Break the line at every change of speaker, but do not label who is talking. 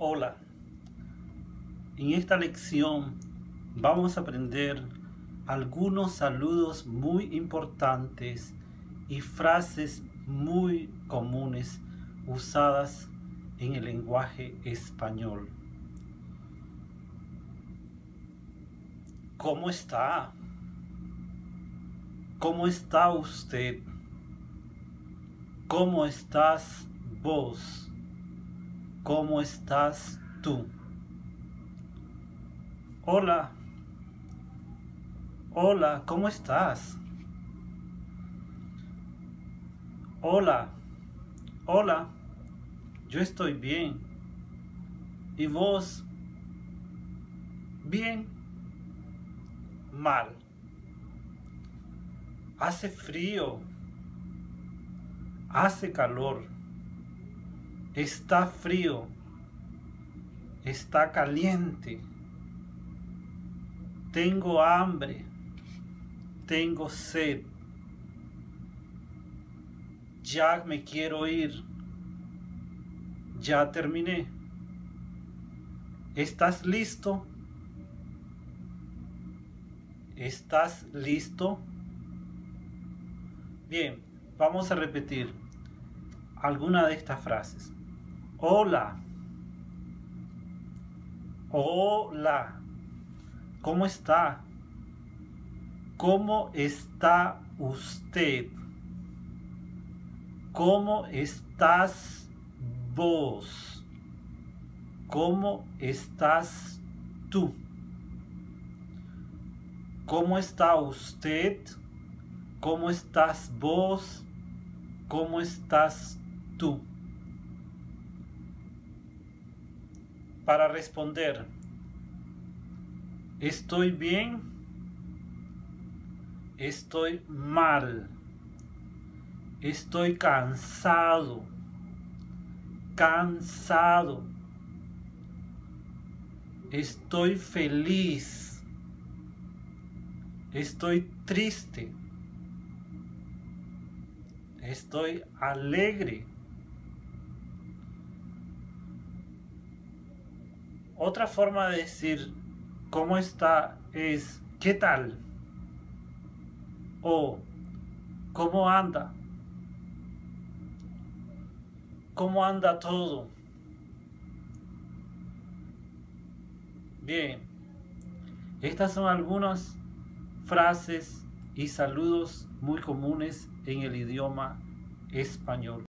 Hola, en esta lección vamos a aprender algunos saludos muy importantes y frases muy comunes usadas en el lenguaje español. ¿Cómo está? ¿Cómo está usted? ¿Cómo estás vos? ¿Cómo estás tú? Hola. Hola, ¿cómo estás? Hola. Hola. Yo estoy bien. ¿Y vos? Bien. Mal. Hace frío. Hace calor. Está frío. Está caliente. Tengo hambre. Tengo sed. Ya me quiero ir. Ya terminé. ¿Estás listo? ¿Estás listo? Bien, vamos a repetir alguna de estas frases. Hola. Hola. ¿Cómo está? ¿Cómo está usted? ¿Cómo estás vos? ¿Cómo estás tú? ¿Cómo está usted? ¿Cómo estás vos? ¿Cómo estás tú? Para responder, ¿estoy bien? Estoy mal. Estoy cansado. Cansado. Estoy feliz. Estoy triste. Estoy alegre. Otra forma de decir ¿cómo está? Es ¿qué tal? O ¿cómo anda? ¿Cómo anda todo? Bien, estas son algunas frases y saludos muy comunes en el idioma español.